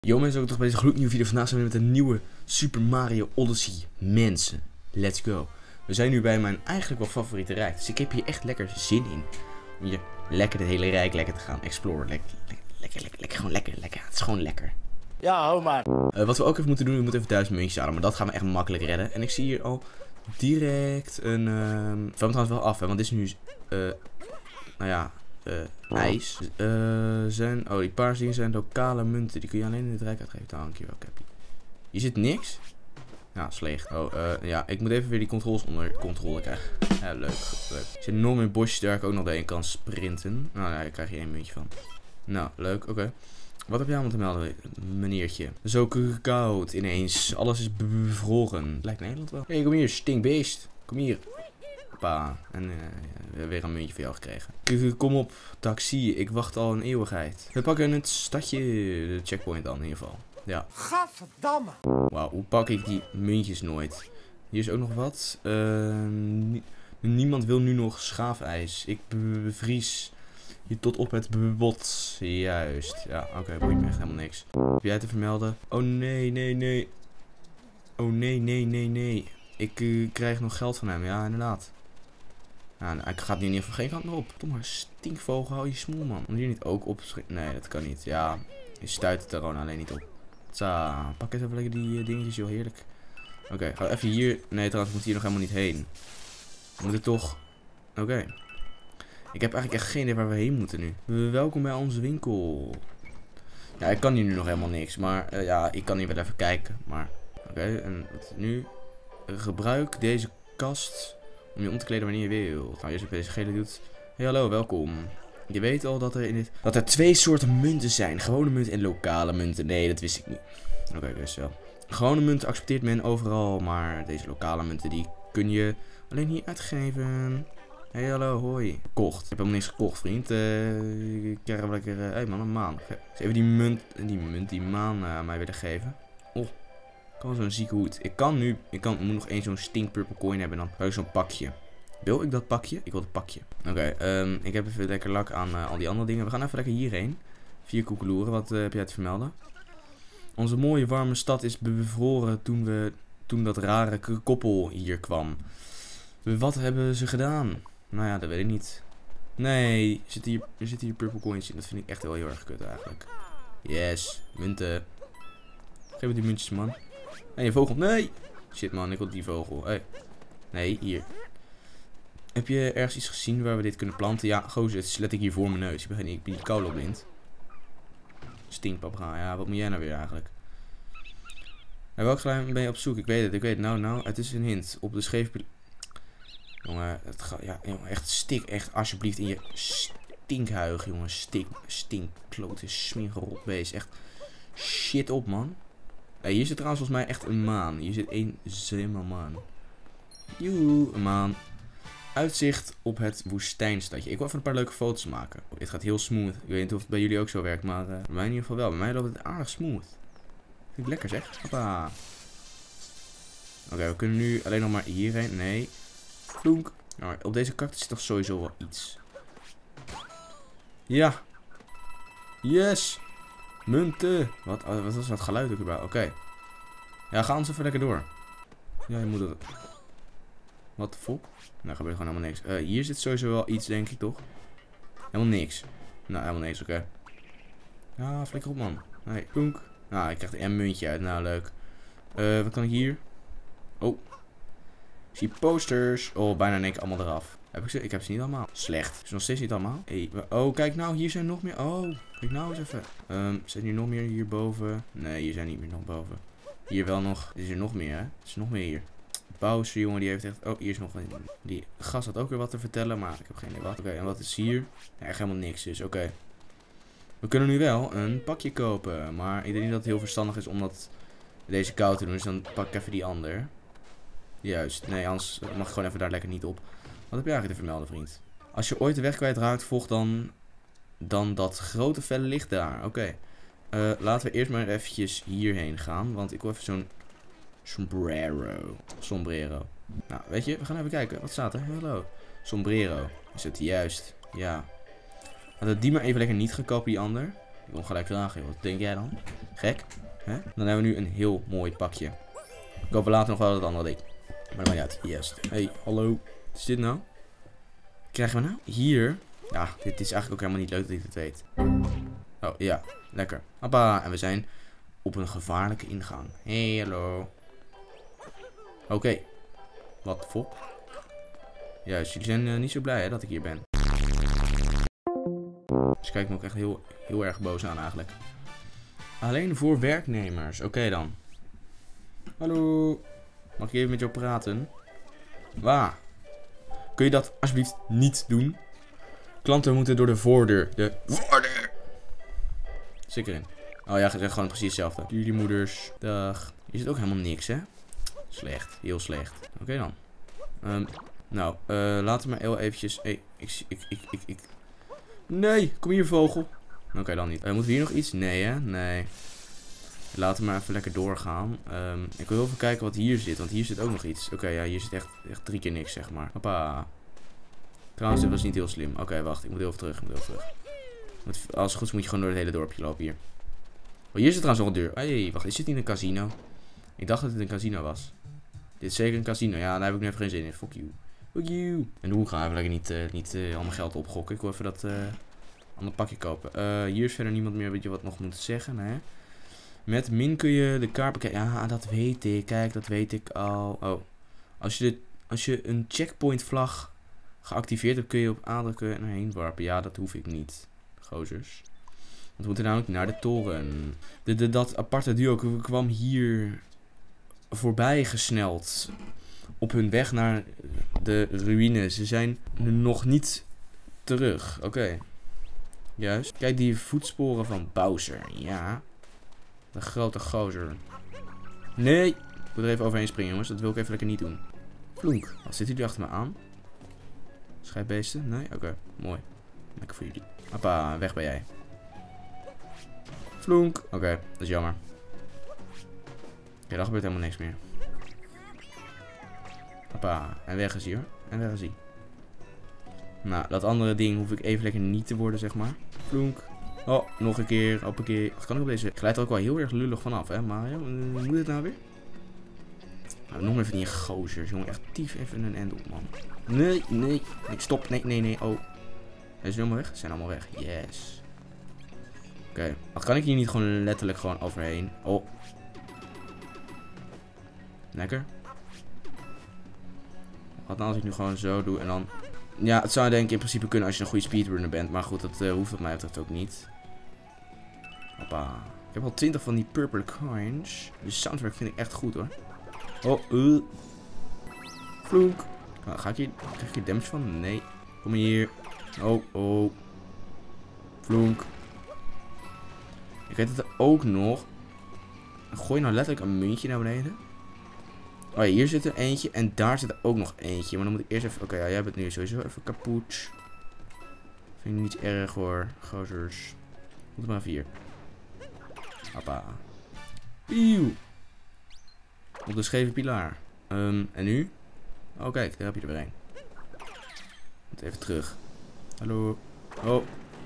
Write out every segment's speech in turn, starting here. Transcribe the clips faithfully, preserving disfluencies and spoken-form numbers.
Yo mensen, ook toch bij deze gloednieuwe video. Vandaag zijn we met een nieuwe Super Mario Odyssey. Mensen, let's go. We zijn nu bij mijn eigenlijk wel favoriete rijk. Dus ik heb hier echt lekker zin in. Om hier lekker het hele rijk lekker te gaan exploren. Lekker, lekker, lekker, lekker, lekker gewoon lekker, lekker. Het is gewoon lekker. Ja, hou maar. Uh, wat we ook even moeten doen, we moeten even duizend muntjes halen. Maar dat gaan we echt makkelijk redden. En ik zie hier al direct een... Uh, we gaan trouwens wel af, hè, want dit is nu... Uh, nou ja... Uh, ijs. Uh, zijn, oh, die paarse dingen zijn lokale munten. Die kun je alleen in het rijk uitgeven. Dankjewel, Cappy. Hier zit niks. Ja, slecht. Oh, uh, ja, ik moet even weer die controles onder controle krijgen. Ja, leuk, leuk. Er zitten nog meer bosjes daar ik ook nog doorheen kan sprinten. Nou, ja, daar krijg je één muntje van. Nou, leuk, oké. Okay. Wat heb jij allemaal te melden, meneertje? Zo koud ineens. Alles is bevroren. Lijkt Nederland wel. Hé, hey, kom hier, stinkbeest. Kom hier. Pa. En uh, we hebben weer een muntje voor jou gekregen. Kom op, taxi. Ik wacht al een eeuwigheid. We pakken het stadje, de checkpoint dan in ieder geval. Ja. Gadverdamme. Wauw, hoe pak ik die muntjes nooit? Hier is ook nog wat. Uh, nie niemand wil nu nog schaafijs. Ik bevries hier tot op het bot. Juist. Ja, oké, okay, boeit me echt helemaal niks. Heb jij te vermelden? Oh nee, nee, nee. Oh nee, nee, nee, nee. Ik uh, krijg nog geld van hem. Ja, inderdaad. Ja, nou, ik ga het nu in ieder geval geen kant meer op. Tom maar, stinkvogel, hou je smoel, man. Moet je niet ook op... Nee, dat kan niet. Ja, je stuit het er gewoon alleen niet op. Tja, pak eens even lekker die uh, dingetjes, joh, heerlijk. Oké, okay, gaan we even hier... Nee, trouwens, ik moet hier nog helemaal niet heen. We moeten toch... Oké. Okay. Ik heb eigenlijk echt geen idee waar we heen moeten nu. Uh, welkom bij onze winkel. Ja, ik kan hier nu nog helemaal niks. Maar uh, ja, ik kan hier wel even kijken. Maar, oké, okay, en wat nu... Gebruik deze kast om je om te kleden wanneer je wilt. Nou, eerst op deze gele doet. Hey, hallo, welkom. Je weet al dat er in dit... Dat er twee soorten munten zijn. Gewone munten en lokale munten. Nee, dat wist ik niet. Oké, okay, dus wel. Gewone munten accepteert men overal. Maar deze lokale munten, die kun je alleen hier uitgeven. Hey, hallo, hoi. Gekocht. Ik heb helemaal niks gekocht, vriend. Uh, ik krijg wel lekker... Hé, uh, hey man, een maan. Even die munt, die munt, die maan uh, aan mij willen geven. Oh. Kan zo'n zieke hoed. Ik kan nu, ik kan, moet nog één zo'n stink purple coin hebben en dan heb ik zo'n pakje. Wil ik dat pakje? Ik wil het pakje. Oké, okay, um, ik heb even lekker lak aan uh, al die andere dingen. We gaan even lekker hierheen. Vier koekeloeren, wat uh, heb jij te vermelden? Onze mooie warme stad is bevroren toen we, toen dat rare koppel hier kwam. Wat hebben ze gedaan? Nou ja, dat weet ik niet. Nee, er zitten hier, er zitten hier purple coins in. Dat vind ik echt wel heel erg kut eigenlijk. Yes, munten. Geef me die muntjes, man. Hé, hey, vogel. Nee! Shit, man. Ik wil die vogel. Hey. Nee, hier. Heb je ergens iets gezien waar we dit kunnen planten? Ja, gozer, het is letterlijk hier voor mijn neus. Ik ben geen ik ben blind. Stinkpapraal. Ja, wat moet jij nou weer eigenlijk? Naar welk geluid ben je op zoek? Ik weet het, ik weet het. Nou, nou, het is een hint. Op de scheef... Jongen, het gaat... Ja, jongen, echt stik. Echt, alsjeblieft, in je stinkhuig, jongen. Stink, stink, klote, smingerotbeest. Echt shit op, man. Hey, hier zit trouwens volgens mij echt een maan. Hier zit één zeeman maan. Joe, een maan. Uitzicht op het woestijnstadje. Ik wil even een paar leuke foto's maken. Oh, dit gaat heel smooth. Ik weet niet of het bij jullie ook zo werkt, maar uh, bij mij in ieder geval wel. Bij mij loopt het aardig smooth. Vind ik lekker, zeg. Hoppa. Oké, okay, we kunnen nu alleen nog maar hierheen. Nee. Plonk. Nou, op deze cactus zit toch sowieso wel iets. Ja. Yes. Munten. Wat, wat was dat geluid ook erbij? Oké. Okay. Ja, ga ons even lekker door. Ja, je moet er... Wat de fuck? Nou, gebeurt gewoon helemaal niks. Uh, hier zit sowieso wel iets, denk ik, toch? Helemaal niks. Nou, helemaal niks, oké. Okay. Ja, flikker op, man. Nee, klonk. Nou, ik krijg er een muntje uit. Nou, leuk. Uh, wat kan ik hier? Oh. Ik zie posters. Oh, bijna niks. Allemaal eraf. Heb ik ze? Ik heb ze niet allemaal. Slecht. Is nog steeds niet allemaal? Hey, oh, kijk nou. Hier zijn nog meer. Oh, kijk nou eens even. Um, zijn hier nog meer hierboven? Nee, hier zijn niet meer nog boven. Hier wel nog. Er is er nog meer, hè? Er is nog meer hier. Bowser, jongen, die heeft echt... Oh, hier is nog een... Die gast had ook weer wat te vertellen, maar ik heb geen idee wat. Oké, okay, en wat is hier? Ja, echt helemaal niks dus. Oké. Okay. We kunnen nu wel een pakje kopen, maar ik denk niet dat het heel verstandig is om dat deze koud te doen. Dus dan pak ik even die ander. Juist. Nee, anders mag ik gewoon even daar lekker niet op. Wat heb je eigenlijk te vermelden, vriend? Als je ooit de weg kwijtraakt, volg dan, dan dat grote felle licht daar. Oké. Okay. Uh, laten we eerst maar eventjes hierheen gaan. Want ik wil even zo'n sombrero. Sombrero. Nou, weet je, we gaan even kijken. Wat staat er? Hallo. Sombrero. Is het juist? Ja. Hadden we die maar even lekker niet gekopt, die ander. Ik wil gelijk dragen, wat denk jij dan? Gek? Hè? Dan hebben we nu een heel mooi pakje. Ik hoop we later nog wel het andere ding. Maar dat maakt niet uit. Yes. Hey, hallo. Wat is dit nou? Krijgen we nou? Hier. Ja, dit is eigenlijk ook helemaal niet leuk dat ik dit weet. Oh, ja. Lekker. Hoppa. En we zijn op een gevaarlijke ingang. Hey, hallo. Oké. Okay. Wat fok. Juist, jullie zijn uh, niet zo blij hè, dat ik hier ben. Dus kijk me ook echt heel, heel erg boos aan eigenlijk. Alleen voor werknemers. Oké okay, dan. Hallo. Mag ik even met jou praten? Waar? Kun je dat alsjeblieft niet doen? Klanten moeten door de voordeur. De voordeur. Zit erin. Oh ja, zeg gewoon precies hetzelfde. Jullie moeders. Dag. Hier zit ook helemaal niks, hè? Slecht. Heel slecht. Oké okay, dan. Um, nou, uh, laten we maar heel eventjes... Hey, ik, ik, ik, ik, ik... Nee, kom hier vogel. Oké, okay, dan niet. Uh, moeten we hier nog iets? Nee, hè? Nee. Laten we maar even lekker doorgaan. Um, ik wil even kijken wat hier zit, want hier zit ook nog iets. Oké, okay, ja, hier zit echt, echt drie keer niks, zeg maar. Hoppa. Trouwens, dit was niet heel slim. Oké, okay, wacht. Ik moet heel even terug. Ik moet heel even terug. Moet, als het goed is moet je gewoon door het hele dorpje lopen hier. Oh, hier zit trouwens nog een deur. Hé, hey, wacht. Is dit niet een casino? Ik dacht dat het een casino was. Dit is zeker een casino. Ja, daar heb ik nu even geen zin in. Fuck you. Fuck you. En hoe gaan we lekker niet, uh, niet uh, allemaal geld opgokken. Ik wil even dat uh, ander pakje kopen. Uh, hier is verder niemand meer weet je wat nog moet zeggen. Hè? Met min kun je de kaart bekijken. Ja, dat weet ik. Kijk, dat weet ik al. Oh. Als je, de, als je een checkpoint vlag geactiveerd hebt, kun je op aandrukken en heen warpen. Ja, dat hoef ik niet. Gozers. Want we moeten namelijk naar de toren. De, de, dat aparte duo kwam hier voorbij gesneld. Op hun weg naar de ruïne. Ze zijn nog niet terug. Oké. Okay. Juist. Kijk die voetsporen van Bowser. Ja. De grote gozer. Nee. Ik moet er even overheen springen, jongens. Dat wil ik even lekker niet doen. Vloenk. Wat zitten jullie achter me aan? Scheidbeesten? Nee? Oké. Okay. Mooi. Lekker voor jullie. Hoppa. Weg ben jij. Vloenk. Oké. Okay. Dat is jammer. Ja, daar gebeurt helemaal niks meer. Hoppa. En weg is hij hoor. En weg is hij. Nou, dat andere ding hoef ik even lekker niet te worden, zeg maar. Vloenk. Oh, nog een keer. Op een keer. Wat kan ik op deze? Ik glijd er ook wel heel erg lullig vanaf, hè, Mario. Hoe moet het nou weer? Nou, nog even die gozers, jongen. Echt tief even een end op, man. Nee, nee. Nee, stop. Nee, nee, nee. Oh. Hij is helemaal weg. Ze zijn allemaal weg. Yes. Oké. Okay. Wat kan ik hier niet gewoon letterlijk gewoon overheen? Oh. Lekker. Wat nou als ik nu gewoon zo doe en dan... Ja, het zou denk ik in principe kunnen als je een goede speedrunner bent. Maar goed, dat uh, hoeft wat mij betreft ook niet. Hoppa. Ik heb al twintig van die purple coins. De soundtrack vind ik echt goed hoor. Oh, uh. Vloek. Nou, ga ik hier, krijg ik hier damage van? Nee. Kom hier. Oh, oh. Vloek. Ik weet het ook nog. Gooi nou letterlijk een muntje naar beneden. Oh ja, hier zit er eentje en daar zit er ook nog eentje. Maar dan moet ik eerst even... Oké, okay, ja, jij bent nu sowieso even kapot. Vind ik niet erg hoor, gozers. Moet maar even hier. Hoppa. Pieuw. Op de scheve pilaar. Um, en nu? Oh kijk, daar heb je er weer een. Moet even terug. Hallo. Oh. Dat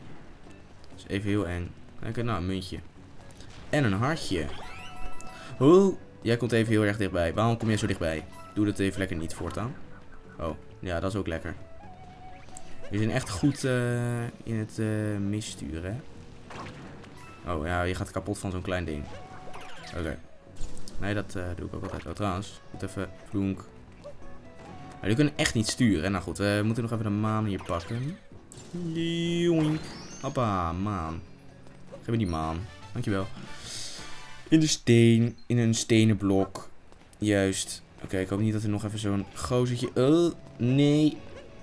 is even heel eng. Kijk, nou, een muntje. En een hartje. Oh. Jij komt even heel erg dichtbij. Waarom kom jij zo dichtbij? Doe dat even lekker niet voortaan. Oh, ja, dat is ook lekker. We zijn echt goed uh, in het uh, missturen, hè? Oh, ja, je gaat kapot van zo'n klein ding. Oké. Okay. Nee, dat uh, doe ik ook altijd. Oh, trouwens. Moet even vloenk. Maar jullie kunnen echt niet sturen. Nou goed, we moeten nog even de maan hier pakken. Joink. Hoppa, maan. Geef me die maan. Dankjewel. In de steen. In een stenen blok. Juist. Oké, okay, ik hoop niet dat er nog even zo'n gozertje... Oh, nee.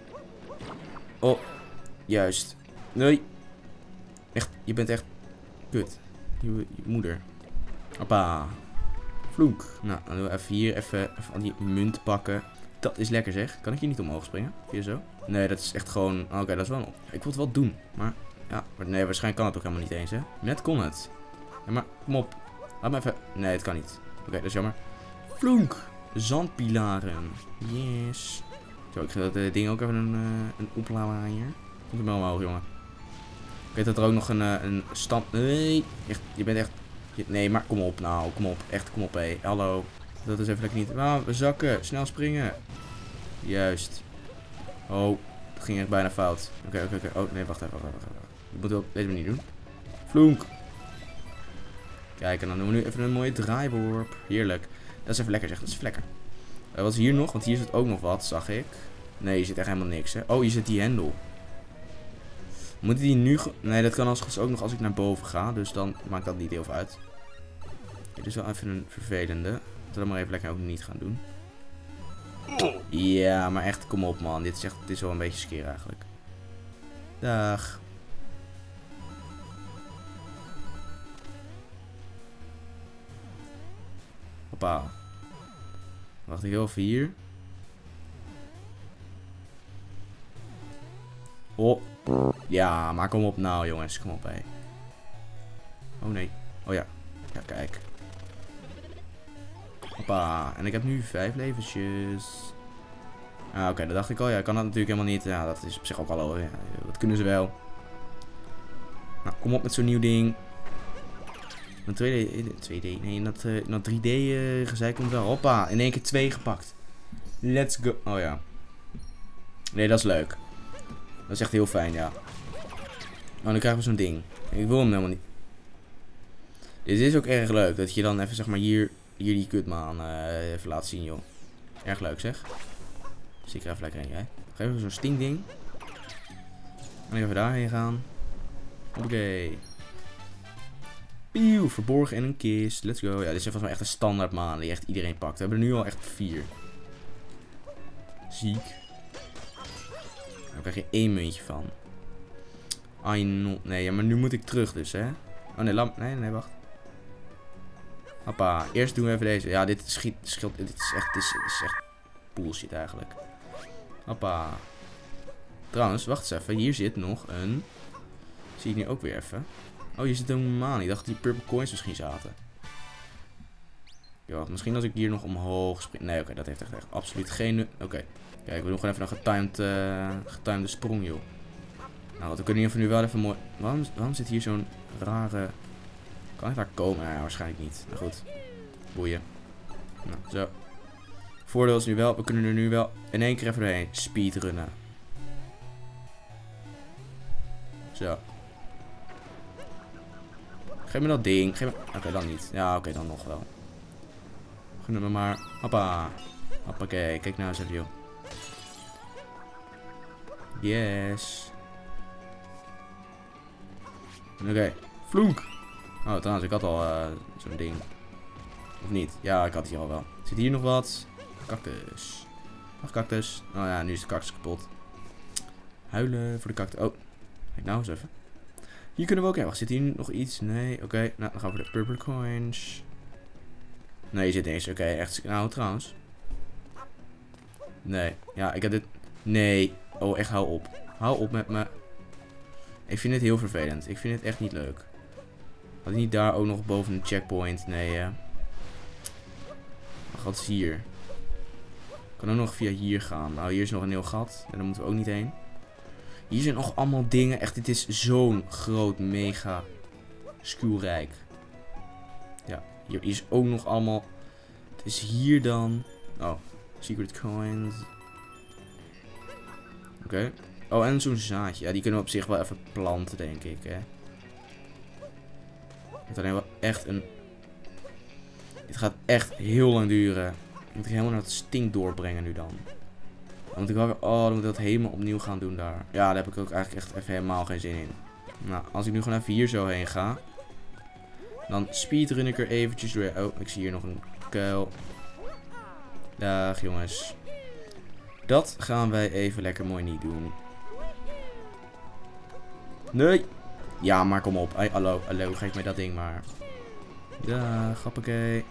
Oh. Juist. Nee. Echt, je bent echt... Kut. Je, je moeder. Hoppa. Vloek. Nou, dan doen we even hier even, even al die munt pakken. Dat is lekker zeg. Kan ik hier niet omhoog springen? Via zo? Nee, dat is echt gewoon... Oké, okay, dat is wel... Een... Ik wil het wel doen. Maar... Ja, maar nee, waarschijnlijk kan het ook helemaal niet eens, hè. Net kon het. Ja, maar kom op. Laat me even... Nee, het kan niet. Oké, okay, dat is jammer. Vloenk. Zandpilaren. Yes. Zo, ik ga dat uh, ding ook even een, uh, een opladen aan hier. Komt er maar omhoog, jongen. Ik weet dat er ook nog een, uh, een stand... Nee, echt, je bent echt... Je, nee, maar kom op nou, kom op. Echt, kom op hé. Hallo. Dat is even lekker niet... Wauw, we zakken. Snel springen. Juist. Oh, dat ging echt bijna fout. Oké, okay, oké, okay, oké. Okay. Oh, nee, wacht even, wacht even, wacht even. Ik moet het op deze manier doen. Vloenk. Kijk, en dan doen we nu even een mooie draaiworp. Heerlijk. Dat is even lekker zeg, dat is lekker. Uh, wat is hier nog? Want hier zit ook nog wat, zag ik. Nee, hier zit echt helemaal niks, hè. Oh, hier zit die hendel. Moet die nu... Nee, dat kan als ook nog als ik naar boven ga. Dus dan maakt dat niet heel veel uit. Dit is wel even een vervelende. Dat we dat maar even lekker ook niet gaan doen. Ja, maar echt, kom op man. Dit is echt, dit is wel een beetje skeer eigenlijk. Dag. Hoppa. Wacht ik heel even hier. Oh. Ja, maar kom op nou jongens. Kom op hé. Oh nee. Oh ja. Ja, kijk. Hoppa. En ik heb nu vijf levensjes. Ah, oké. Okay, dat dacht ik al. Ja, ik kan dat natuurlijk helemaal niet. Ja, dat is op zich ook al. Ja, dat kunnen ze wel. Nou, kom op met zo'n nieuw ding. Een twee D... twee D... Nee, dat, uh, dat drie D uh, gezeik komt wel. Hoppa. In één keer twee gepakt. Let's go. Oh ja. Nee, dat is leuk. Dat is echt heel fijn, ja. Oh, dan krijgen we zo'n ding. Ik wil hem helemaal niet. Dit is ook erg leuk. Dat je dan even, zeg maar, hier, hier die kutmaan uh, even laat zien, joh. Erg leuk, zeg. Zie ik er even lekker in, jij. Ga even zo'n stinkding. En even daarheen gaan. Oké. Pieuw, verborgen in een kist. Let's go. Ja, dit is volgens mij echt een standaard maan die echt iedereen pakt. We hebben er nu al echt vier. Ziek. Daar krijg je één muntje van. I not. Nee, ja, maar nu moet ik terug dus, hè. Oh nee, lamp. Nee, nee, wacht. Hoppa. Eerst doen we even deze. Ja, dit schiet, scheelt. Dit is echt, dit is, dit is echt bullshit eigenlijk. Hoppa. Trouwens, wacht eens even. Hier zit nog een... Zie ik nu ook weer even. Oh, hier zit een maan. Ik dacht dat die purple coins misschien zaten. Ja, misschien als ik hier nog omhoog spring. Nee, oké, okay, dat heeft echt, echt absoluut geen... Oké. Okay. Kijk, we doen gewoon even een getimed, uh, getimede sprong, joh. Nou, we kunnen hier nu wel even mooi... Waarom, waarom zit hier zo'n rare... Kan ik daar komen? Ja, waarschijnlijk niet. Nou goed. Boeien. Nou, zo. Voordeel is nu wel, we kunnen er nu wel in één keer even doorheen speedrunnen. Zo. Geef me dat ding. Geef me... Oké, okay, dan niet. Ja, oké, okay, dan nog wel. Gun me maar. Hoppa. Hoppakee. Kijk nou eens even, joh. Yes. Oké. Okay. Vloek. Oh, trouwens, ik had al uh, zo'n ding. Of niet? Ja, ik had hier al wel. Zit hier nog wat? Cactus. Ach, cactus. Oh ja, nu is de cactus kapot. Huilen voor de cactus. Oh. Kijk nou eens even. Hier kunnen we ook... Ja, wacht, zit hier nog iets? Nee, oké. Okay. Nou, dan gaan we voor de purple coins. Nee, je zit niks. Oké, okay, echt... Nou, trouwens. Nee. Ja, ik heb dit... Nee. Oh, echt, hou op. Hou op met me. Ik vind dit heel vervelend. Ik vind het echt niet leuk. Had ik niet daar ook nog boven een checkpoint? Nee, hè. Wat is hier? Ik kan ook nog via hier gaan. Nou, hier is nog een heel gat. En daar moeten we ook niet heen. Hier zijn nog allemaal dingen. Echt, dit is zo'n groot, mega skuwrijk. Ja, hier is ook nog allemaal... Het is hier dan... Oh, secret coins. Oké. Okay. Oh, en zo'n zaadje. Ja, die kunnen we op zich wel even planten, denk ik, hè. Het alleen wel echt een... Dit gaat echt heel lang duren. Ik moet helemaal naar het stink doorbrengen nu dan. Dan moet ik wel weer... Oh, dan moet ik dat helemaal opnieuw gaan doen daar. Ja, daar heb ik ook eigenlijk echt even helemaal geen zin in. Nou, als ik nu gewoon even hier zo heen ga. Dan speedrun ik er eventjes door. Oh, ik zie hier nog een kuil. Dag jongens. Dat gaan wij even lekker mooi niet doen. Nee. Ja, maar kom op. Hey, hallo, hallo, geef mij dat ding maar. Dag, hoppakee.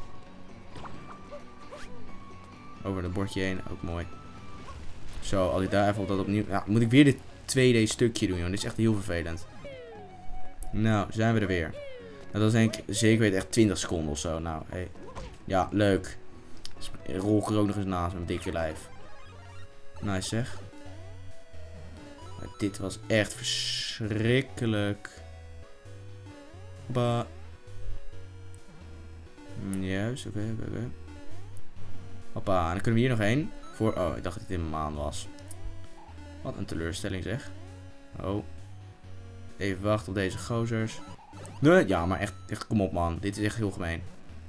Over het bordje heen, ook mooi. Zo, als ik daar even op dat opnieuw... Ja, moet ik weer dit twee D stukje doen, joh. Dit is echt heel vervelend. Nou, zijn we er weer. Nou, dat is denk ik zeker weten echt twintig seconden of zo. Nou, hey. Ja, leuk. Rol ik er ook nog eens naast met mijn dikke lijf. Nice zeg. dit was echt verschrikkelijk. Hoppa. Juist, oké, oké, oké. Hoppa, en dan kunnen we hier nog heen. Voor, oh, ik dacht dat dit in mijn maan was. Wat een teleurstelling zeg. Oh. Even wachten op deze gozers. Nee, ja, maar echt, echt, kom op man. Dit is echt heel gemeen.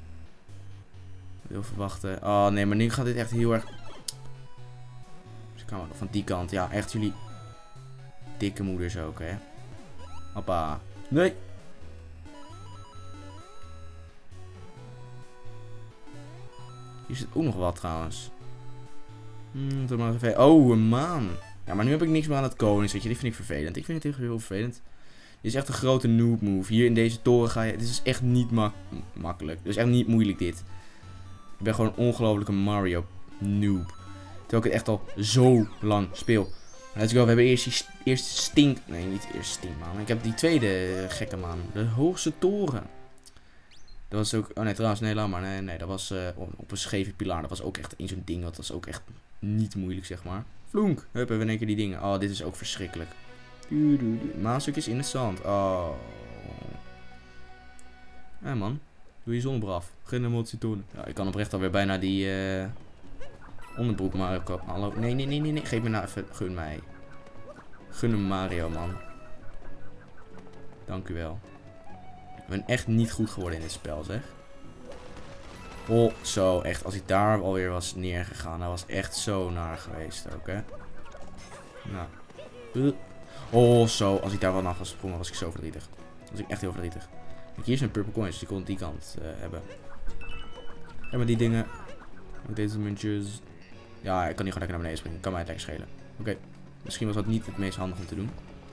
Heel verwachten. Oh nee, maar nu gaat dit echt heel erg... Dus ik kan ook nog van die kant. Ja, echt jullie... Dikke moeders ook, hè. Hoppa. Nee. Hier zit ook nog wat trouwens. Hmm, toch maar even... Oh, een maan. Ja, maar nu heb ik niks meer aan het koningsetje. Dit vind ik vervelend. Ik vind het heel vervelend. Dit is echt een grote noob move. Hier in deze toren ga je... Dit is echt niet mak makkelijk. Dit is echt niet moeilijk dit. Ik ben gewoon een ongelofelijke Mario noob. Terwijl ik het echt al zo lang speel. Let's go. We hebben eerst die st eerste stink... Nee, niet eerst stink maan. Ik heb die tweede gekke maan. De hoogste toren. Dat was ook... Oh nee, trouwens. Nee, laat maar. Nee, nee. Dat was uh, op een scheve pilaar. Dat was ook echt een zo'n ding. Dat was ook echt niet moeilijk, zeg maar. Vloenk. Hup, hebben we in één keer die dingen. Oh, dit is ook verschrikkelijk. Maanstukjes in het zand. Oh. Hé hey man. Doe je zonnebrand af. Geen emotie doen. Ja, ik kan oprecht alweer bijna die uh, onderbroek Mario kopen. Hallo. Nee, nee, nee, nee, nee. Geef me nou even. Gun mij. Gun hem Mario, man. Dank u wel. Ik ben echt niet goed geworden in dit spel, zeg. Oh, zo. Echt. Als ik daar alweer was neergegaan. Dat was echt zo naar geweest ook, hè. Nou. Uh. Oh, zo. Als ik daar wel naar gesprongen was ik zo verdrietig. Was ik echt heel verdrietig. Kijk, hier zijn purple coins, dus die kon die kant uh, hebben. En met die dingen. Met deze muntjes. Ja, ik kan niet gewoon lekker naar beneden springen. Kan mij het lekker schelen. Oké. Okay. Misschien was dat niet het meest handig om te doen.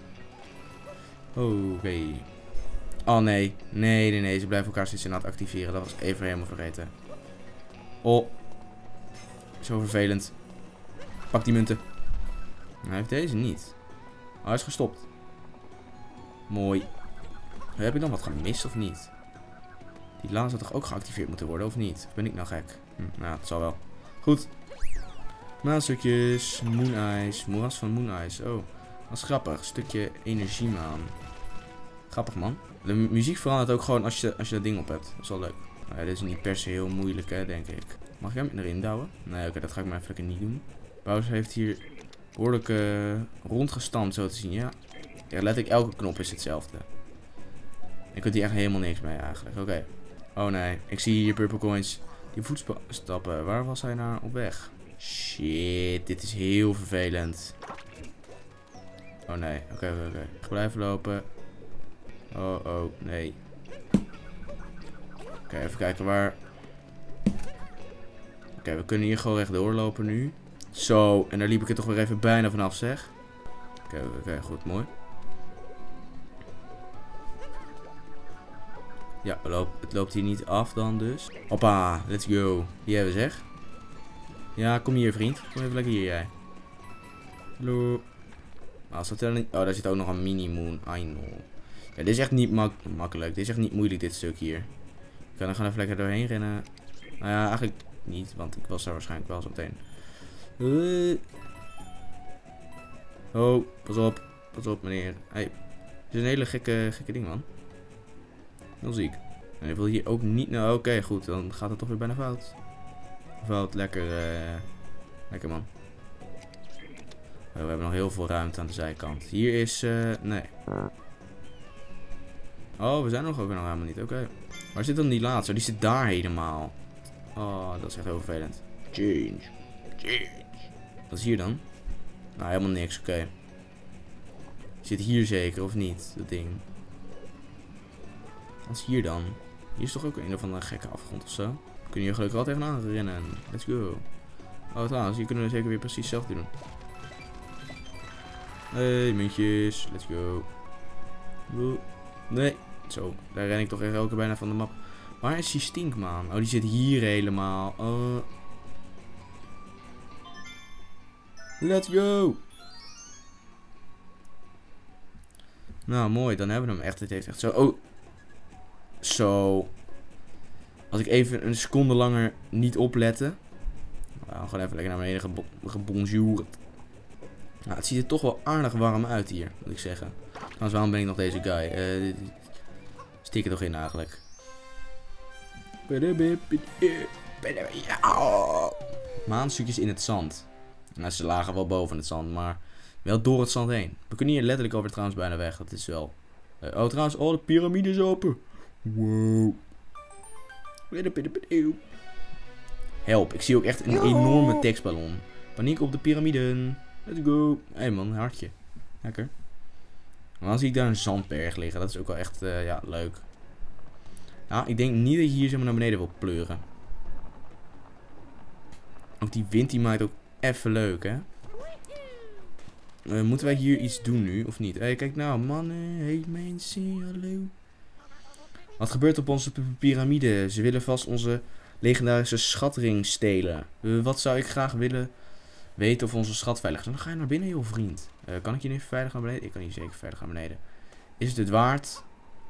Oké. Okay. Oh nee. Nee, nee, nee. Ze blijven elkaar steeds aan het activeren. Dat was even helemaal vergeten. Oh. Zo vervelend. Pak die munten. Hij heeft deze niet. Oh, hij is gestopt. Mooi. Heb ik dan wat gemist of niet? Die laan zou toch ook geactiveerd moeten worden of niet? Of ben ik nou gek? Hm, nou, het zal wel. Goed. Maanstukjes. Moon Ice. Moeras van Moon Ice. Oh, dat is grappig. Stukje energiemaan. Grappig man. De mu muziek verandert ook gewoon als je, als je dat ding op hebt. Dat is wel leuk. Nou ja, dit is niet per se heel moeilijk hè, denk ik. Mag ik hem erin douwen? Nee, oké, okay, dat ga ik maar even lekker niet doen. Bowser heeft hier behoorlijk uh, rondgestampt zo te zien, ja. Ja, let ik elke knop is hetzelfde. Ik kunt hier echt helemaal niks mee eigenlijk. Oké. Okay. Oh nee. Ik zie hier purple coins. Die voetstappen. Waar was hij naar op weg? Shit. Dit is heel vervelend. Oh nee. Oké, okay, oké, okay, oké. Blijven lopen. Oh, oh. Nee. Oké, okay, even kijken waar. Oké, okay, we kunnen hier gewoon rechtdoor lopen nu. Zo. En daar liep ik er toch weer even bijna vanaf zeg. Oké, okay, oké. Okay, goed. Mooi. Ja, het loopt, het loopt hier niet af dan dus. Hoppa, let's go. Die hebben we zeg. Ja, kom hier vriend. Kom even lekker hier jij. Hallo. Ah, staat er niet... Oh, daar zit ook nog een mini-moon. I know. Ja, dit is echt niet mak makkelijk. Dit is echt niet moeilijk dit stuk hier. Ik kan er gewoon even lekker doorheen rennen. Nou ja, eigenlijk niet. Want ik was daar waarschijnlijk wel zo meteen. Uh. Oh, pas op. Pas op meneer. Hey. Dit is een hele gekke, gekke ding man. Heel ziek. En ik wil hier ook niet... Nou, oké, okay, goed. Dan gaat het toch weer bijna fout. Fout, lekker. Uh, lekker, man. Oh, we hebben nog heel veel ruimte aan de zijkant. Hier is... Uh, nee. Oh, we zijn nog ook nog helemaal niet. Oké. Okay. Waar zit dan die laatste? Die zit daar helemaal. Oh, dat is echt heel vervelend. Change. Change. Wat is hier dan? Nou, helemaal niks. Oké. Okay. Zit hier zeker, of niet? Dat ding. Wat is hier dan? Hier is toch ook een of andere gekke afgrond of zo? We kunnen hier gelukkig wel tegenaan rennen. Let's go. Oh trouwens, hier kunnen we zeker weer precies hetzelfde doen. Hey, muntjes. Let's go. Nee. Zo, daar ren ik toch echt elke keer bijna van de map. Waar is die stinkmaan? Oh, die zit hier helemaal. Uh. Let's go. Nou, mooi. Dan hebben we hem echt. Het heeft echt zo... Oh. Zo. Als ik even een seconde langer niet opletten. Nou, gewoon even lekker naar beneden gebonjourd. Nou, het ziet er toch wel aardig warm uit hier, moet ik zeggen. Trouwens, waarom ben ik nog deze guy? Uh, Stik er toch in eigenlijk. Maanstukjes in het zand. Nou, ze lagen wel boven het zand, maar wel door het zand heen. We kunnen hier letterlijk over trouwens bijna weg. Dat is wel... Uh, oh, trouwens, oh, de piramide is open. Wow. Help, ik zie ook echt een enorme tekstballon. Paniek op de piramiden. Let's go. Hé hey man, een hartje. Lekker. En dan zie ik daar een zandberg liggen. Dat is ook wel echt, uh, ja, leuk. Nou, ik denk niet dat je hier zomaar naar beneden wil pleuren. Ook die wind die maakt ook even leuk, hè. Uh, moeten wij hier iets doen nu, of niet? Hé, hey, kijk nou, mannen. Hey mensen, hallo. Wat gebeurt op onze piramide? Ze willen vast onze legendarische schatring stelen. Uh, wat zou ik graag willen weten of onze schat veilig is? Dan ga je naar binnen, joh, vriend. Uh, kan ik hier even veilig naar beneden? Ik kan hier zeker veilig naar beneden. Is het het waard?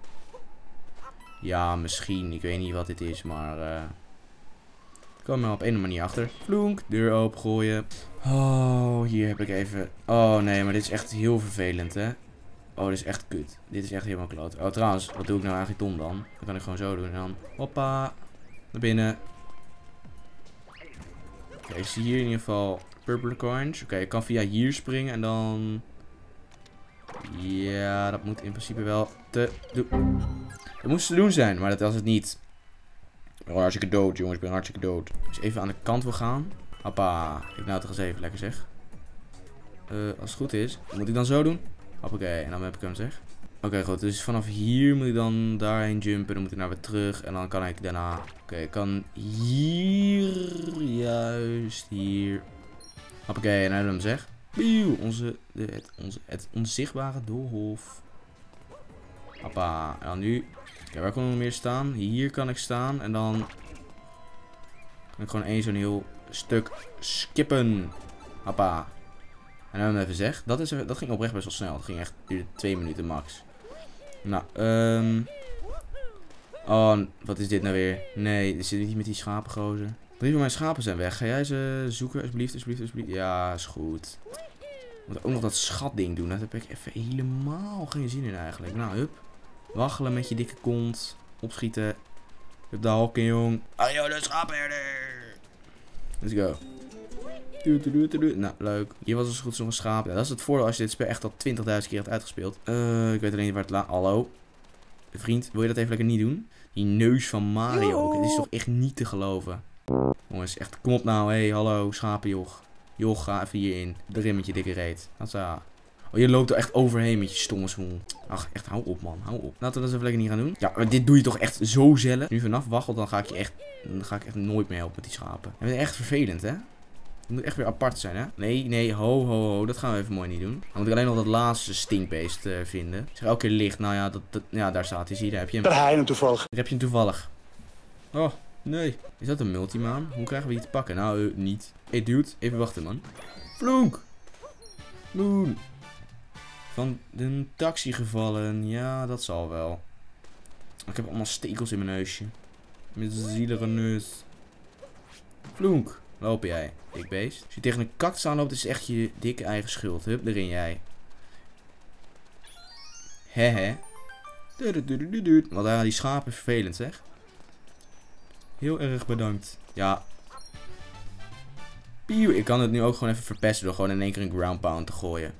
Ja, misschien. Ik weet niet wat dit is, maar... Uh, ik kom er op een manier achter. Vloenk, deur opengooien. Oh, hier heb ik even... Oh nee, maar dit is echt heel vervelend, hè. Oh, dit is echt kut. Dit is echt helemaal kloot. Oh, trouwens, wat doe ik nou eigenlijk dom dan? Dat kan ik gewoon zo doen. En dan, hoppa, naar binnen. Oké, okay, ik zie hier in ieder geval purple coins. Oké, okay, ik kan via hier springen en dan... Ja, dat moet in principe wel te doen. Dat moest te doen zijn, maar dat was het niet. Ik ben hartstikke dood, jongens. Ik ben hartstikke dood. Dus even aan de kant wil gaan. Hoppa. Ik nou toch eens even lekker zeg. Uh, als het goed is, moet ik dan zo doen? Hoppakee, en dan heb ik hem zeg. Oké, okay, goed. Dus vanaf hier moet ik dan daarheen jumpen. Dan moet ik naar weer terug. En dan kan ik daarna... Oké, okay, ik kan hier... Juist hier. Hoppakee, en dan hebben we hem zeg. Bieuw, onze, de, het, onze, het onzichtbare doolhof. Hoppa, en dan nu... Oké, waar kan ik nog meer staan? Hier kan ik staan. En dan... Kan ik gewoon één zo'n heel stuk skippen. Hoppa. En dan even zeg. Dat, is, dat ging oprecht best wel snel. Dat ging echt duurde twee minuten max. Nou, um... Oh, wat is dit nou weer? Nee, dit zit niet met die schapengozer. Drie van mijn schapen zijn weg. Ga jij ze zoeken, alsjeblieft, alsjeblieft, alsjeblieft. Ja, is goed. Ik moet ook nog dat schatding doen. Daar heb ik even helemaal geen zin in eigenlijk. Nou, hup. Waggelen met je dikke kont. Opschieten. Hup, de halken, jong. Ajo, de schaapherder. Let's go. Nou, leuk. Hier was dus goed zo'n schaap. Ja, dat is het voordeel als je dit spel echt al twintigduizend keer hebt uitgespeeld. Uh, ik weet alleen niet waar het laat. Hallo. Vriend, wil je dat even lekker niet doen? Die neus van Mario ook. Het is toch echt niet te geloven. Jongens, echt. Kom op nou. Hé, hey, hallo. Schapenjoch. Joch, ga even hierin. Erin met je dikke reet. Hatsa. Oh, je loopt er echt overheen met je stomme smoel. Ach, echt, hou op, man. Hou op. Laten we dat even lekker niet gaan doen. Ja, maar dit doe je toch echt zo zelf. Nu vanaf waggelt, dan ga ik je echt... Dan ga ik echt nooit meer helpen met die schapen. Dat is echt vervelend, hè? Het moet echt weer apart zijn, hè? Nee, nee, ho, ho, ho. Dat gaan we even mooi niet doen. Dan moet ik alleen nog dat laatste stinkbeest uh, vinden. Ik zeg elke keer licht. Nou ja, dat, dat, ja, daar staat hij. Zie je, daar heb je hem. Daar heb je hem toevallig. Daar heb je hem toevallig. Oh, nee. Is dat een multimaan? Hoe krijgen we die te pakken? Nou, uh, niet. Hé, hey, dude. Even wachten, man. Vloenk. Moon. Van de taxi gevallen. Ja, dat zal wel. Ik heb allemaal stekels in mijn neusje. Met een zielige neus. Vloenk. Loop jij, dik beest. Als je tegen een kakt aanloopt, is het echt je dikke eigen schuld. Hup, erin jij. Hehe. Wat waren die schapen vervelend, zeg. Heel erg bedankt. Ja. Pieuw, ik kan het nu ook gewoon even verpesten door gewoon in één keer een ground pound te gooien.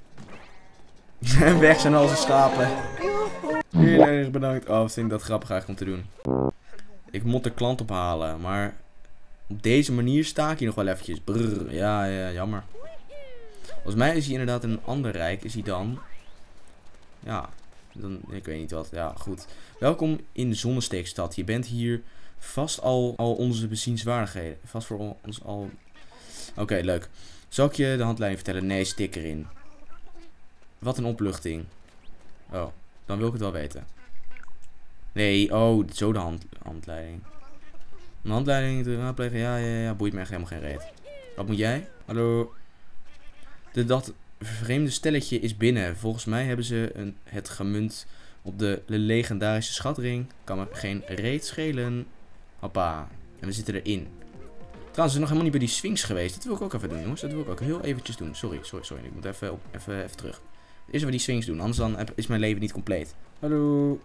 En weg zijn al zijn schapen. Heel erg bedankt. Oh, vind ik dat grappig eigenlijk om te doen. Ik moet de klant ophalen, maar... Op deze manier sta ik hier nog wel eventjes. Brrr, ja, ja, jammer. Volgens mij is hij inderdaad in een ander rijk. Is hij dan... Ja, dan, ik weet niet wat. Ja, goed. Welkom in de Zonnesteekstad. Je bent hier vast al, al onze bezienswaardigheden. Vast voor ons al... Oké, okay, leuk. Zal ik je de handleiding vertellen? Nee, stik erin. Wat een opluchting. Oh, dan wil ik het wel weten. Nee, oh, zo de hand, handleiding. Een handleiding te raadplegen, ja, ja, ja, boeit me echt helemaal geen reet. Wat moet jij? Hallo? De, dat vreemde stelletje is binnen. Volgens mij hebben ze een, het gemunt op de legendarische schatring. Kan me geen reet schelen. Hoppa. En we zitten erin. Trouwens, we zijn nog helemaal niet bij die Sphinx geweest. Dat wil ik ook even doen, jongens. Dat wil ik ook heel eventjes doen. Sorry, sorry, sorry. Ik moet even, op, even, even terug. Eerst even die Sphinx doen, anders dan is mijn leven niet compleet. Hallo.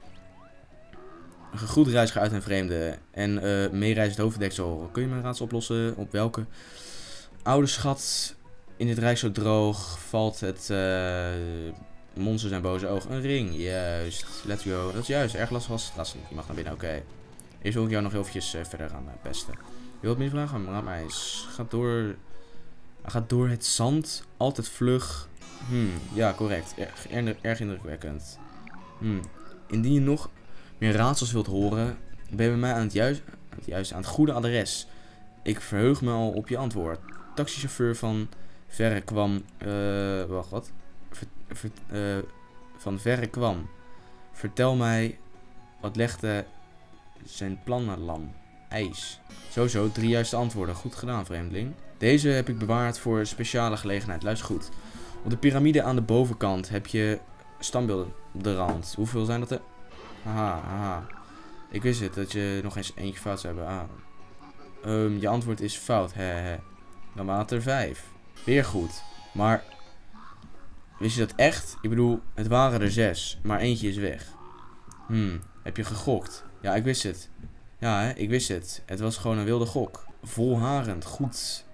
Een gegroet reiziger uit een vreemde. En uh, meereizend hoofddeksel. Kun je mijn raadsel oplossen? Op welke oude schat in dit rijk zo droog valt het uh, monster zijn boze oog? Een ring, juist. Let's go. Dat is juist. Erg lastig was het. Laat je mag naar binnen, oké. Okay. Eerst wil ik jou nog heel eventjes uh, verder gaan uh, pesten. Je wilt me niet vragen? Raad mij eens. Gaat door... Hij gaat door het zand. Altijd vlug. Hmm, ja, correct. Erg, erg, erg indrukwekkend. Hmm. Indien je nog meer raadsels wilt horen, ben je bij mij aan het juiste, aan het, juiste, aan het goede adres. Ik verheug me al op je antwoord. Taxichauffeur van verre kwam... Uh, wacht, wat? Ver, ver, uh, van verre kwam. Vertel mij, wat legde zijn plannen lam? IJs. Sowieso, drie juiste antwoorden. Goed gedaan, vreemdeling. Deze heb ik bewaard voor een speciale gelegenheid. Luister goed. Op de piramide aan de bovenkant heb je standbeelden op de rand. Hoeveel zijn dat er? Haha, haha. Ik wist het, dat je nog eens eentje fout zou hebben. Ah. Um, je antwoord is fout, hehe. Dan waren het er vijf. Weer goed. Maar, wist je dat echt? Ik bedoel, het waren er zes, maar eentje is weg. Hmm, heb je gegokt? Ja, ik wist het. Ja, hè, ik wist het. Het was gewoon een wilde gok. Volharend, goed.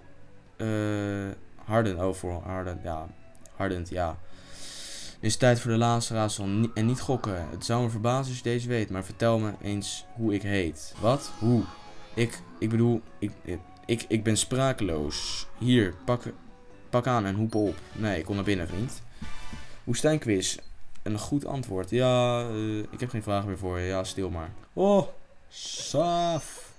Uh, harden, oh, voor harden, ja. Hardend, ja. Het is tijd voor de laatste raadsel en niet gokken. Het zou me verbazen als je deze weet, maar vertel me eens hoe ik heet. Wat? Hoe? Ik, ik bedoel, ik, ik, ik ben sprakeloos. Hier, pak, pak aan en hoep op. Nee, ik kom naar binnen, vriend. Woestijnquiz. Een goed antwoord. Ja, uh, ik heb geen vragen meer voor je. Ja, stil maar. Oh, saf.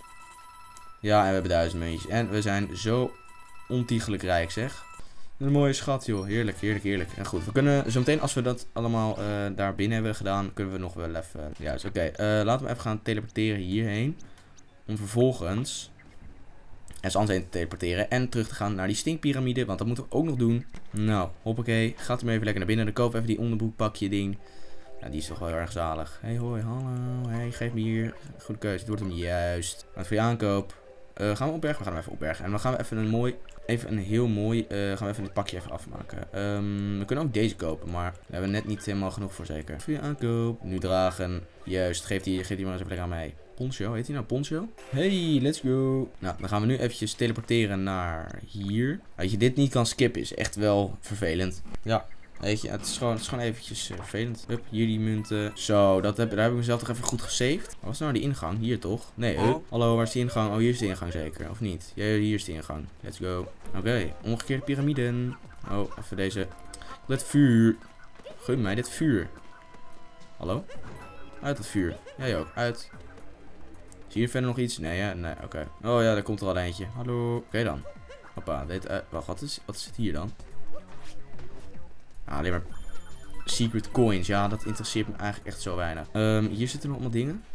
Ja, en we hebben duizend muntjes. En we zijn zo ontiegelijk rijk, zeg. Een mooie schat, joh. Heerlijk, heerlijk, heerlijk. En goed, we kunnen zo meteen, als we dat allemaal uh, daar binnen hebben gedaan, kunnen we nog wel even... Uh, juist, oké. Okay. Uh, laten we even gaan teleporteren hierheen. Om vervolgens ergens anders heen te teleporteren. En terug te gaan naar die stinkpyramide, want dat moeten we ook nog doen. Nou, hoppakee. Gaat er maar even lekker naar binnen. Dan koop even die onderbroekpakje ding. Nou, die is toch wel heel erg zalig. Hey, hoi, hallo. Hey, geef me hier. Goede keuze. Het wordt hem juist. Wat voor je aankoop. Uh, gaan we opbergen? We gaan hem even opbergen. En dan gaan we even een mooi... Even een heel mooi, uh, gaan we even dit pakje even afmaken. Um, we kunnen ook deze kopen, maar daar hebben we net niet helemaal genoeg voor zeker. Voor je aankoop. Nu dragen. Juist, geef die, geef die maar eens even lekker aan mij. Poncho, heet die nou Poncho? Hey, let's go. Nou, dan gaan we nu eventjes teleporteren naar hier. Dat je dit niet kan skippen is echt wel vervelend. Ja, weet je, het is gewoon, het is gewoon eventjes uh, vervelend. Hup, hier die munten. Zo, dat heb, daar heb ik mezelf toch even goed gesaved. Wat was nou die ingang? Hier toch? Nee, uh, hallo, waar is die ingang? Oh, hier is de ingang zeker, of niet? Ja, hier is de ingang. Let's go. Oké, okay. Omgekeerde piramiden. Oh, even deze. Het vuur. Gun mij dit vuur. Hallo? Uit het vuur. Jij ook, uit. Zie je verder nog iets? Nee, ja, nee, oké. Okay. Oh ja, daar komt er al eentje. Hallo. Oké okay, dan. Hoppa, dit, uh, wacht, wat is, wat is het hier dan? Ah, alleen maar secret coins. Ja, dat interesseert me eigenlijk echt zo weinig. Um, hier zitten nog allemaal dingen.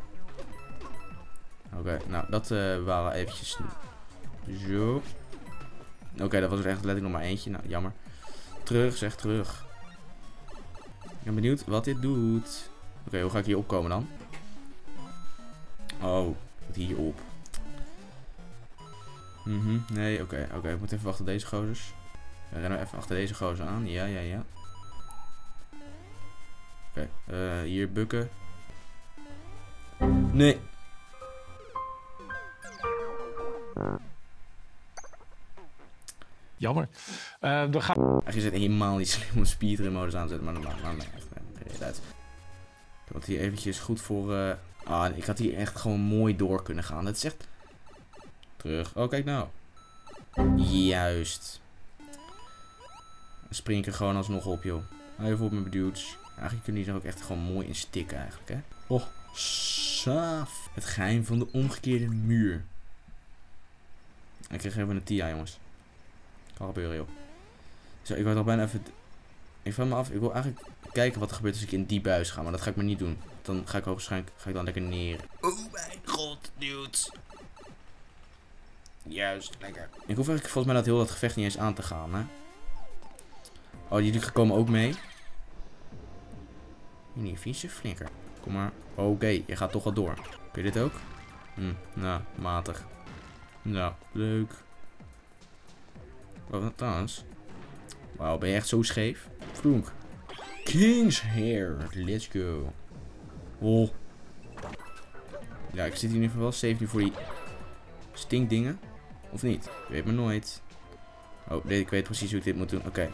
Oké, okay, nou, dat uh, waren eventjes... Zo. Oké, okay, dat was er echt letterlijk nog maar eentje. Nou, jammer. Terug, zeg terug. Ik ben benieuwd wat dit doet. Oké, okay, hoe ga ik hier opkomen dan? Oh, hier op. Mhm, nee, oké, okay, oké. Okay. Ik moet even wachten op deze gozers. We rennen even achter deze gozer aan. Ja, ja, ja. Oké, okay, uh, hier bukken. Nee. Jammer. Uh, we gaan... Je zit helemaal niet slim om speedrun modus aan te zetten, maar dat maakt me echt geen uit. Ik had hier eventjes goed voor... Uh... Ah, ik had hier echt gewoon mooi door kunnen gaan. Dat is echt... Terug. Oh, kijk nou. Juist. Dan spring ik er gewoon alsnog op, joh. Even op mijn dudes. Eigenlijk kunnen die er ook echt gewoon mooi in stikken, eigenlijk, hè. Oh, saaf. Het geheim van de omgekeerde muur. Ik kreeg even een T I A, jongens. Kan gebeuren, joh. Zo, ik word al bijna even... Ik vraag me af, ik wil eigenlijk kijken wat er gebeurt als ik in die buis ga. Maar dat ga ik maar niet doen. Dan ga ik hoogstwaarschijnlijk ga ik dan lekker neer. Oh mijn god, dudes. Juist, lekker. Ik hoef eigenlijk volgens mij dat heel dat gevecht niet eens aan te gaan, hè. Oh, jullie komen ook mee. Nee, vieze flinker. Kom maar. Oké, okay, je gaat toch wel door. Kun je dit ook? Hm, nou, matig. Nou, leuk. Wat trouwens? Wauw, ben je echt zo scheef? Vloek. King's Hair. Let's go. Oh. Ja, ik zit hier in ieder geval wel safe nu voor die stinkdingen. Of niet? Ik weet maar nooit. Oh, nee, ik weet precies hoe ik dit moet doen. Oké. Okay.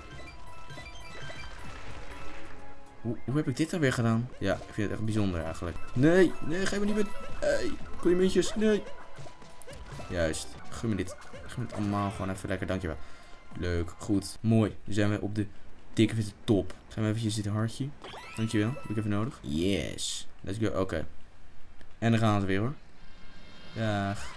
Hoe, hoe heb ik dit dan weer gedaan? Ja, ik vind het echt bijzonder eigenlijk. Nee, nee, geef me niet met... Hey, muntjes, nee. Juist. Gun me dit. Gun me het allemaal gewoon even lekker, dankjewel. Leuk, goed, mooi. Nu zijn we op de dikke witte top. Gaan we eventjes dit hartje. Dankjewel, heb ik even nodig. Yes. Let's go, oké. Okay. En dan gaan ze weer hoor. Dag.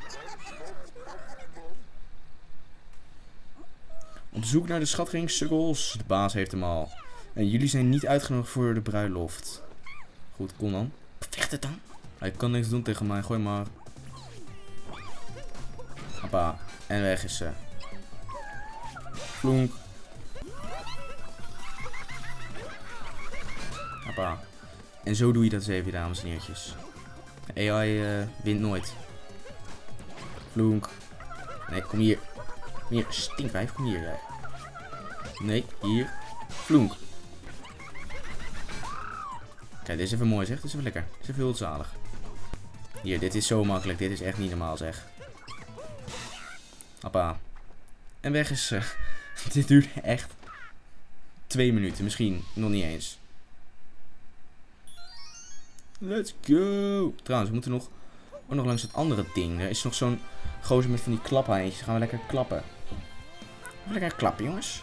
Op zoek naar de schatring sukkels. De baas heeft hem al. En jullie zijn niet uitgenodigd voor de bruiloft. Goed, kom dan. Vecht het dan. Hij kan niks doen tegen mij, gooi maar. Hoppa. En weg is ze. Vloenk. Hoppa. En zo doe je dat eens even, dames en heertjes. A I uh, wint nooit. Vloenk. Nee, kom hier. Kom hier, stinkwijf, kom hier. Jij. Nee, hier. Vloenk. Kijk, dit is even mooi zeg. Dit is even lekker. Dit is even heel zalig. Hier, dit is zo makkelijk. Dit is echt niet normaal zeg. Hoppa. En weg is ze. Dit duurt echt twee minuten. Misschien nog niet eens. Let's go. Trouwens, we moeten nog, ook nog langs het andere ding. Er is nog zo'n gozer met van die klaphaantjes. Gaan we lekker klappen. Even lekker klappen, jongens.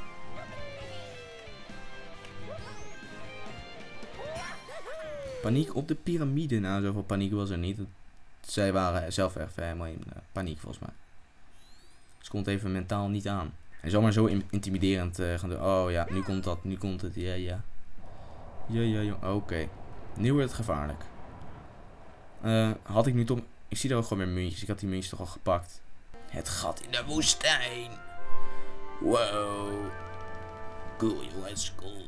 Paniek op de piramide. Nou, zoveel paniek was er niet. Zij waren zelf even helemaal in uh, paniek, volgens mij. Ze komt even mentaal niet aan. En zomaar zo intimiderend uh, gaan doen. Oh ja, nu komt dat, nu komt het. Ja, ja. Ja, ja, ja. Oké. Okay. Nu wordt het gevaarlijk. Uh, had ik nu toch... Ik zie daar ook gewoon weer muntjes. Ik had die muntjes toch al gepakt. Het gat in de woestijn. Wow. Cool, jongens, cool.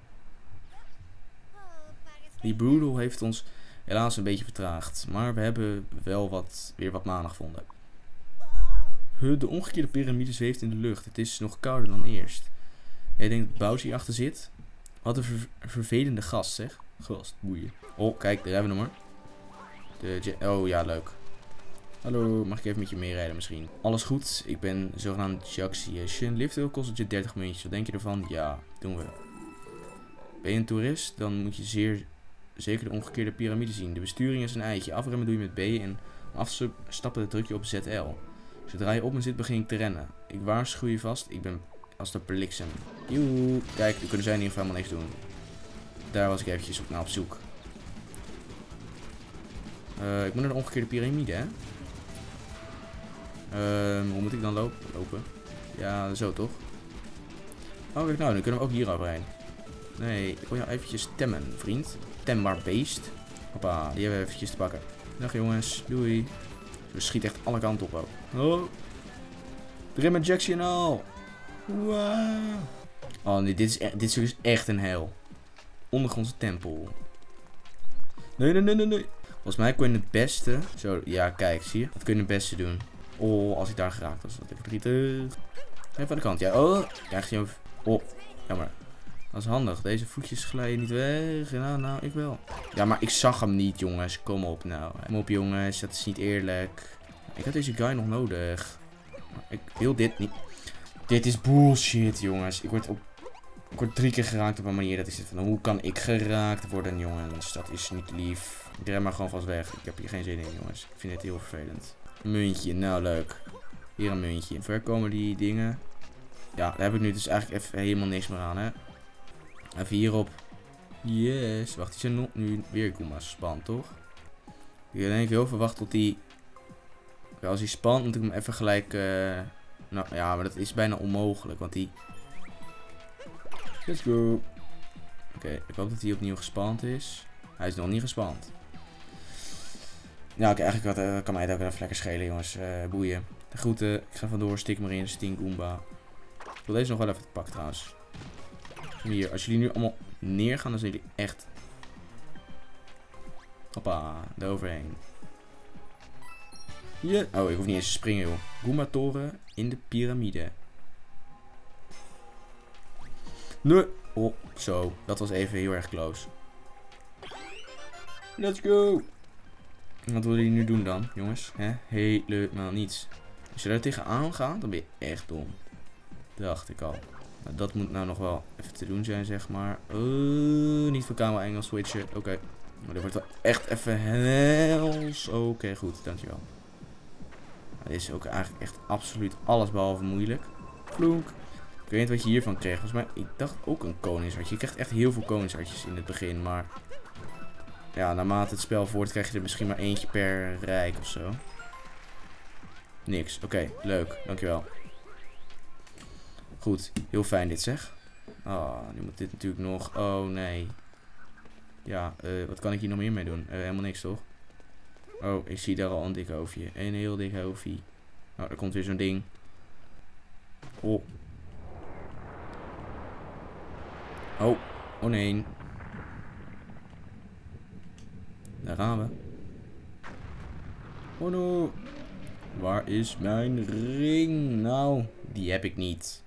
Die Broodal heeft ons helaas een beetje vertraagd. Maar we hebben wel wat, weer wat mana gevonden. De omgekeerde piramide zweeft in de lucht. Het is nog kouder dan eerst. Jij denkt dat Bowser hierachter zit? Wat een ver vervelende gast, zeg. Gast, boeien. Oh, kijk, daar hebben we hem hoor. De oh ja, leuk. Hallo, mag ik even met je meerijden misschien? Alles goed, ik ben zogenaamd Jaxiation. Liften kost het je dertig muntjes. Wat denk je ervan? Ja, doen we. Ben je een toerist? Dan moet je zeer zeker de omgekeerde piramide zien. De besturing is een eitje. Afremmen doe je met B en afstappen druk je op Z L. Zodra je op me zit, begin ik te rennen. Ik waarschuw je vast, ik ben als de bliksem. Joe, kijk, we kunnen zij in ieder geval helemaal niks doen. Daar was ik eventjes op, naar op zoek. Uh, ik moet naar de omgekeerde piramide, hè? Uh, hoe moet ik dan lopen? lopen? Ja, zo toch? Oh, kijk nou, nu kunnen we ook hier overheen. Nee, ik wil jou eventjes temmen, vriend. Tembaar beest. Hoppa, die hebben we eventjes te pakken. Dag jongens, doei. We schieten echt alle kanten op ook. Oh. Erin met Jackson al. Wow. Oh nee, dit is, e dit is echt een hel. Ondergrondse tempel. Nee, nee, nee, nee, nee. Volgens mij kun je het beste... Zo, ja, kijk, zie je? Dat kun je het beste doen. Oh, als ik daar geraakt was, dat ik verdrietig. Even aan de kant, ja. Oh, krijg je hem... Oh, jammer. Dat is handig. Deze voetjes glijden niet weg. Nou, nou, ik wel. Ja, maar ik zag hem niet, jongens. Kom op, nou. Kom op, jongens. Dat is niet eerlijk. Ik had deze guy nog nodig. Ik wil dit niet. Dit is bullshit, jongens. Ik word, op... ik word drie keer geraakt op een manier. Dat is het van, hoe kan ik geraakt worden, jongens? Dat is niet lief. Ik ren maar gewoon vast weg. Ik heb hier geen zin in, jongens. Ik vind dit heel vervelend. Muntje, nou leuk. Hier een muntje. Ver komen die dingen. Ja, daar heb ik nu dus eigenlijk even helemaal niks meer aan, hè. Even hierop. Yes. Wacht, die zijn nog nu weer Goombas spant, toch? Ik denk heel veel wachten tot die... Als hij spant, moet ik hem even gelijk... Uh... Nou ja, maar dat is bijna onmogelijk, want die... Let's go. Oké, okay, ik hoop dat hij opnieuw gespant is. Hij is nog niet gespant. Ja, oké, okay, eigenlijk wat, uh, kan mij het ook even lekker schelen, jongens. Uh, boeien. De groeten. Ik ga vandoor. Stik maar in. Stink Goomba. Ik wil deze nog wel even te pakken, trouwens. Hier, als jullie nu allemaal neergaan, dan zijn jullie echt... Hoppa, eroverheen. Ja. Oh, ik hoef niet eens te springen, joh. Goomba-toren in de piramide. Nee. Oh, zo. Dat was even heel erg close. Let's go. Wat willen jullie nu doen dan, jongens? Hè? Helemaal niets. Als je daar tegenaan gaat, dan ben je echt dom. Dacht ik al. Nou, dat moet nou nog wel even te doen zijn, zeg maar. Oh, niet van camera Engels switchen. Oké. Okay. Maar dit wordt wel echt even hels. Oké, okay, goed. Dankjewel. Nou, dit is ook eigenlijk echt absoluut alles behalve moeilijk. Vloek. Ik weet niet wat je hiervan kreeg. Volgens mij, ik dacht ook een koningshartje. Je krijgt echt heel veel koningshartjes in het begin, maar... Ja, naarmate het spel voort krijg je er misschien maar eentje per rijk of zo. Niks. Oké, okay, leuk. Dankjewel. Goed. Heel fijn dit zeg. Oh, nu moet dit natuurlijk nog. Oh nee. Ja, uh, wat kan ik hier nog meer mee doen? Uh, helemaal niks toch? Oh, ik zie daar al een dik hoofdje. Een heel dik hoofdje. Oh, er komt weer zo'n ding. Oh. Oh. Oh nee. Daar gaan we. Oh no. Waar is mijn ring? Nou, die heb ik niet.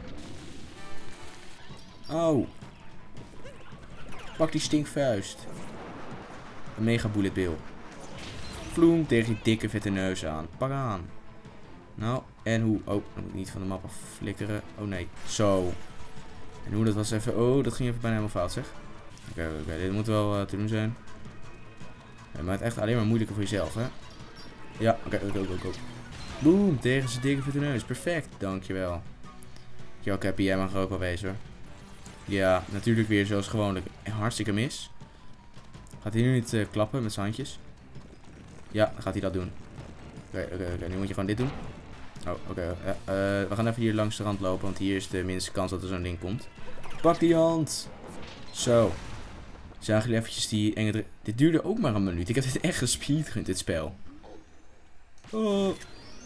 Oh. Pak die stinkvuist. Een mega bullet bill. Vloem tegen die dikke vette neus aan. Pak aan. Nou, en hoe? Oh, dan moet ik niet van de map af flikkeren. Oh nee. Zo. En hoe, dat was even... Oh, dat ging even bijna helemaal fout zeg. Oké, okay, oké. Okay. Dit moet wel uh, te doen zijn. Ja, maar het echt alleen maar moeilijker voor jezelf, hè? Ja, oké, oké, oké, oké. Boom, tegen zijn dikke vette neus. Perfect, dankjewel. Yo, Cappy, jij mag er ook wel wezen, hoor. Ja, natuurlijk weer zoals gewoonlijk. Hartstikke mis. Gaat hij nu niet uh, klappen met zijn handjes? Ja, dan gaat hij dat doen. Oké, okay, oké, okay, oké. Okay. Nu moet je gewoon dit doen. Oh, oké. Okay. Uh, uh, we gaan even hier langs de rand lopen, want hier is de minste kans dat er zo'n ding komt. Pak die hand! Zo. Zagen jullie eventjes die enge... Dit duurde ook maar een minuut. Ik heb dit echt gespeedrund, dit spel. Oh.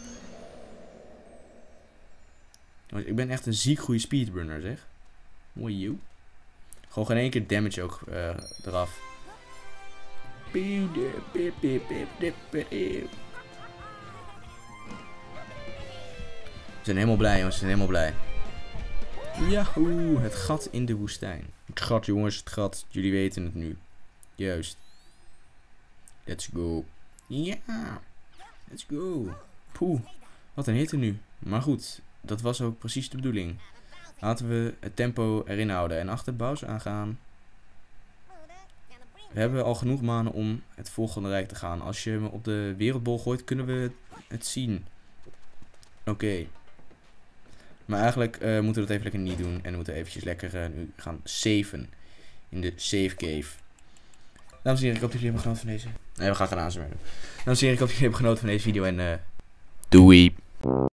Ik ben echt een ziek goede speedrunner, zeg. Mooi, you. Gewoon geen één keer damage ook uh, eraf. We zijn helemaal blij, jongens. We zijn helemaal blij. Yahoo! Het gat in de woestijn. Het gat, jongens. Het gat. Jullie weten het nu. Juist. Let's go. Ja. Yeah. Let's go. Poeh. Wat een hitte nu. Maar goed. Dat was ook precies de bedoeling. Laten we het tempo erin houden. En achter Bowser aangaan. We hebben al genoeg manen om het volgende rijk te gaan. Als je me op de wereldbol gooit, kunnen we het zien. Oké. Okay. Maar eigenlijk uh, moeten we dat even lekker niet doen. En we moeten eventjes lekker uh, nu gaan saven. In de save cave. Dames en heren, ik hoop dat jullie hebben genoten van deze... Nee, we gaan gaan aanzweren. Dames en heren, ik hoop dat jullie hebben genoten van deze video. En uh, doei!